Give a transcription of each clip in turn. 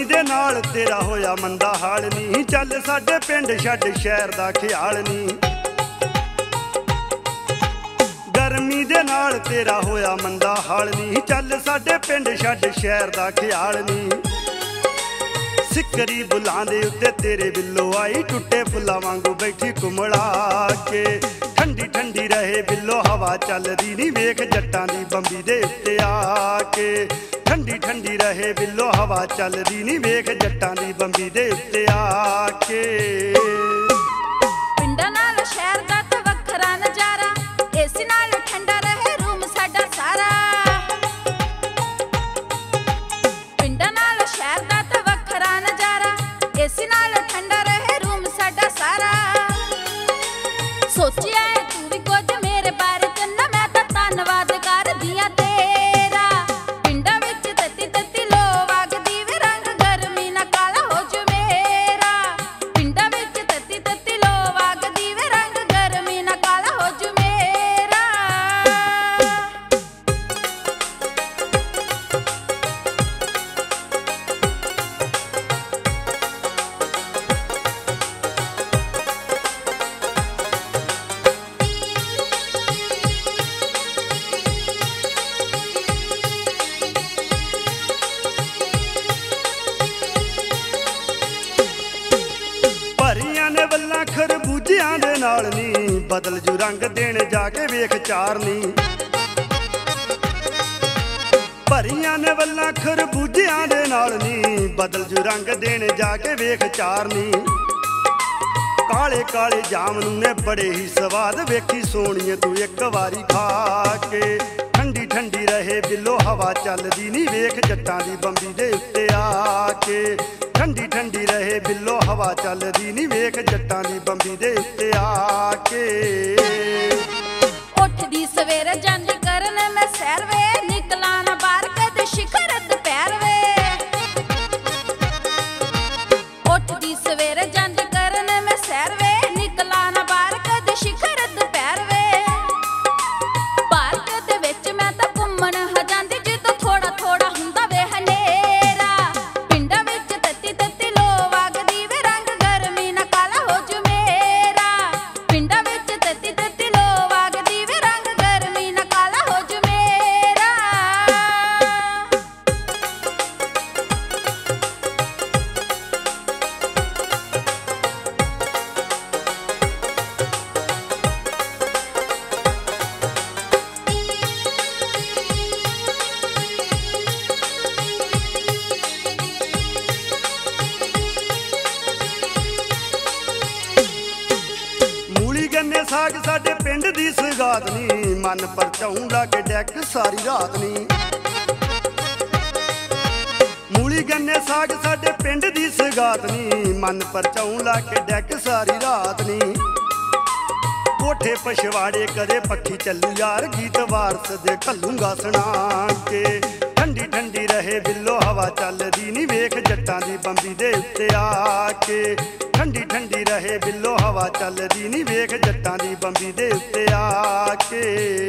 दे नाल तेरा होया मंदा हाल नी, चल साडे पिंड छड्ड शहर दा ख्याल नी। गर्मी दे नाल तेरा होया मंदा हाल नी, चल साडे पिंड छड्ड शहर दा ख्याल नी। सिकरी बुलां दे उत्ते तेरे बिल्लो आई, टुटे फुल्लां वांगू बैठी कुमड़ा के। ठंडी ठंडी रहे बिल्लो हवा चलदी नी, वेख जट्टां दी बंबी दे उत्ते आके। ठंडी ठंडी रहे बिल्लो हवा चलदी नी, वेख जट्टां दी बंबी दे उत्ते आके। पिंडां नाल शहर दा ते वखरा नजारा, एसी नाल ठंडा रहे रूम साडा सारा। पिंडां नाल शहर दा ते वखरा नजारा, एसी नाल ठंडा रहे रूम साडा सारा। सोचिया है तू भी कुछ मेरे बारे च ना, मैं तां धन्नवाद करदी आं तेरा। पिंडां विच तत्ती तत्ती लो वगदी वे, रंग गर्मी ना काला हो जू मेरा। पिंडां विच तत्ती तत्ती लो वगदी वे, रंग गर्मी ना काला हो जू मेरा। भरियां ने वल्लां खरबूजियां दे नाल नी, बदल जू रंग देण जाके वेख चार नी। भरियां ने वल्लां खरबूजियां दे नाल नी, बदल जू रंग देण जाके वेख चार नी। काले काले जामनू ने बड़े ही स्वाद, वेखी सोहणीए तू एक वारी खा के। ठंडी ठंडी रहे बिल्लो हवा चलदी नी, वेख जट्टां दी बंबी दे उत्ते आके। ठंडी ठंडी रहे बिल्लो हवा चलदी नी, वेख जट्टां दी बंबी दे उत्ते आके। उठदी सवेरे जांदी करन मैं सैर वे, निकला ना बाहर कद शिखर दुपहर वे। उठदी सवेरे जांदी करन मैं सैर वे, निकला ना बाहर कद शिखर दुपहर वे। पार्क दे विच मैं तां घुम्मण ह जांदी, जिद्दों थोड़ा थोड़ा हुंदा वे हनेरा। पिंडां विच तत्ती तत्ती लो वगदी वे, रंग गर्मी ना काला हो जू मेरा। पिंडां विच तत्ती तत्ती लो वगदी वे, रंग गर्मी ना काला हो जू मेरा। मूली गन्ने साग साडे पिंड दी सगात नी, मन परचाऊं ला के डैक सारी रात नी। मूली गन्ने साग साडे पिंड दी सगात नी, मन परचाऊं ला के डैक सारी रात नी। कोठे पछवाड़े करे पक्षी चलू यार, गीत वारस दे घल्लूंगा सुना के। ठंडी ठंडी रहे बिल्लो हवा चलदी नी, वेख जट्टां दी बंबी दे उत्ते आके। ठंडी ठंडी रहे बिल्लो हवा चलदी नी, वेख जट्टां दी बंबी दे उत्ते आके।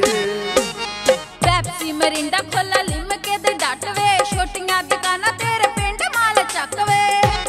पेप्सी मरिंडा खोला लिमके दे डट वे, छोटियां दुकानां तेरे पिंड माल चक वे।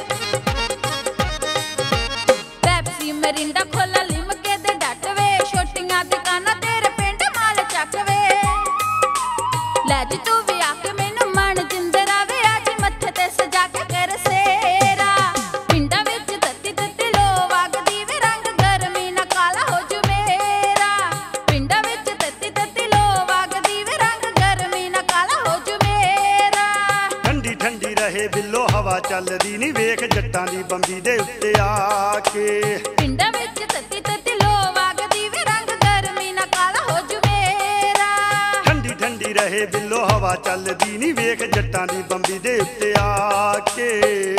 पेप्सी मरिंडा खोला लिमके दे डट वे, छोटियां दुकानां तेरे पिंड माल चक वे। लै जी तू भी आके मैनू मन जिंदरा वे, अज मत्थे ते सजा के कर सेरा। पिंडां विच तत्ती तत्ती लो वगदी वे, रंग गर्मी ना काला हो जू मेरा। पिंडां विच तत्ती तत्ती लो वगदी वे, रंग गर्मी ना काला हो जू मेरा। ठंडी ठंडी रहे बिल्लो हवा चलदी नी, वेख जट्टां दी बंबी दे उत्ते आके। पिंडां विच तत्ती तत्ती लो वगदी वे, रंग गर्मी ना काला हो जू मेरा। ठंडी ठंडी रहे बिल्लो हवा चलदी नी, वेख जट्टां दी बंबी दे उत्ते आके।